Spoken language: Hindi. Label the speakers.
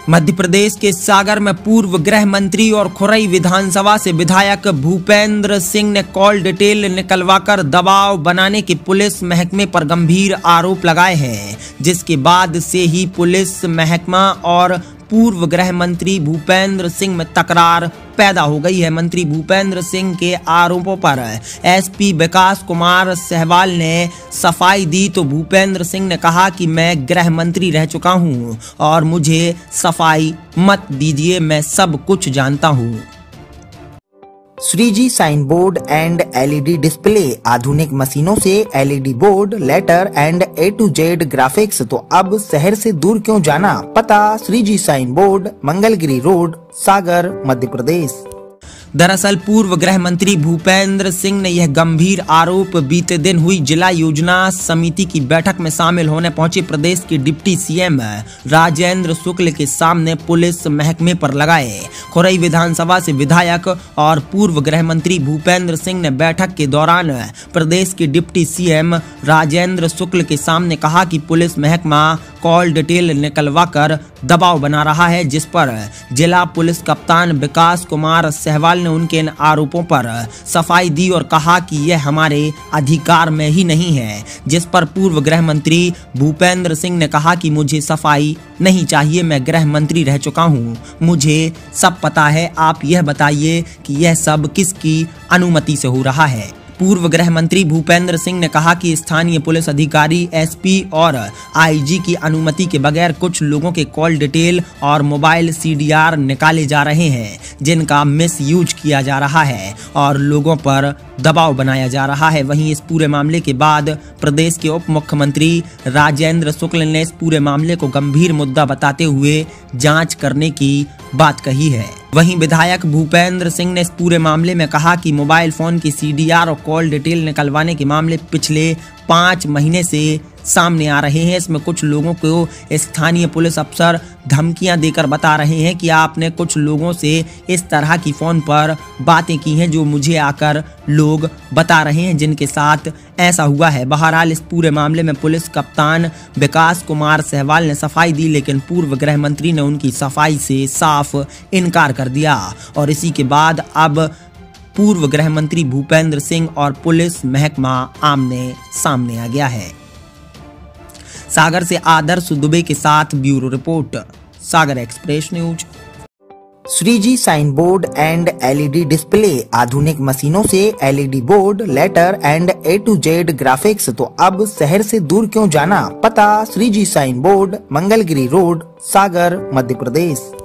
Speaker 1: मध्य प्रदेश के सागर में पूर्व गृह मंत्री और खुरई विधानसभा से विधायक भूपेंद्र सिंह ने कॉल डिटेल निकलवाकर दबाव बनाने के पुलिस महकमे पर गंभीर आरोप लगाए हैं, जिसके बाद से ही पुलिस महकमा और पूर्व गृह मंत्री भूपेंद्र सिंह में तकरार पैदा हो गई है। मंत्री भूपेंद्र सिंह के आरोपों पर एसपी विकास कुमार सहवाल ने सफाई दी तो भूपेंद्र सिंह ने कहा कि मैं गृह मंत्री रह चुका हूं और मुझे सफाई मत दीजिए, मैं सब कुछ जानता हूं।
Speaker 2: Shreeji sign board and LED display, आधुनिक मशीनों से LED board, letter and A to Z graphics. तो अब शहर से दूर क्यों जाना? पता Shreeji sign board, Mangalgiri road, Sagar, Madhya Pradesh.
Speaker 1: दरअसल पूर्व गृह मंत्री भूपेंद्र सिंह ने यह गंभीर आरोप बीते दिन हुई जिला योजना समिति की बैठक में शामिल होने पहुंचे प्रदेश के डिप्टी सीएम राजेंद्र शुक्ल के सामने पुलिस महकमे पर लगाए। खुरई विधानसभा से विधायक और पूर्व गृह मंत्री भूपेंद्र सिंह ने बैठक के दौरान प्रदेश के डिप्टी सीएम राजेंद्र शुक्ल के सामने कहा कि पुलिस महकमा कॉल डिटेल निकलवा कर दबाव बना रहा है, जिस पर जिला पुलिस कप्तान विकास कुमार सहवाल ने उनके इन आरोपों पर सफाई दी और कहा कि यह हमारे अधिकार में ही नहीं है, जिस पर पूर्व गृह मंत्री भूपेंद्र सिंह ने कहा कि मुझे सफाई नहीं चाहिए, मैं गृह मंत्री रह चुका हूं, मुझे सब पता है, आप यह बताइए कि यह सब किसकी अनुमति से हो रहा है। पूर्व गृह मंत्री भूपेंद्र सिंह ने कहा कि स्थानीय पुलिस अधिकारी, एसपी और आईजी की अनुमति के बगैर कुछ लोगों के कॉल डिटेल और मोबाइल सीडीआर निकाले जा रहे हैं, जिनका मिस यूज किया जा रहा है और लोगों पर दबाव बनाया जा रहा है। वहीं इस पूरे मामले के बाद प्रदेश के उप मुख्यमंत्री राजेंद्र शुक्ल ने इस पूरे मामले को गंभीर मुद्दा बताते हुए जांच करने की बात कही है। वहीं विधायक भूपेंद्र सिंह ने इस पूरे मामले में कहा कि मोबाइल फोन की सीडीआर और कॉल डिटेल निकलवाने के मामले पिछले 5 महीने से सामने आ रहे हैं। इसमें कुछ लोगों को स्थानीय पुलिस अफसर धमकियां देकर बता रहे हैं कि आपने कुछ लोगों से इस तरह की फोन पर बातें की हैं, जो मुझे आकर लोग बता रहे हैं जिनके साथ ऐसा हुआ है। बहरहाल इस पूरे मामले में पुलिस कप्तान विकास कुमार सहवाल ने सफाई दी, लेकिन पूर्व गृह मंत्री ने उनकी सफाई से साफ इनकार कर दिया और इसी के बाद अब पूर्व गृह मंत्री भूपेंद्र सिंह और पुलिस महकमा आमने सामने आ गया है। सागर से आदर्श दुबे के साथ bureau report, Sagar express news.
Speaker 2: Shreeji sign board and LED display, आधुनिक मशीनों से LED board, letter and A to Z graphics. तो अब शहर से दूर क्यों जाना? पता Shreeji sign board, Mangalgiri road, Sagar, Madhya प्रदेश।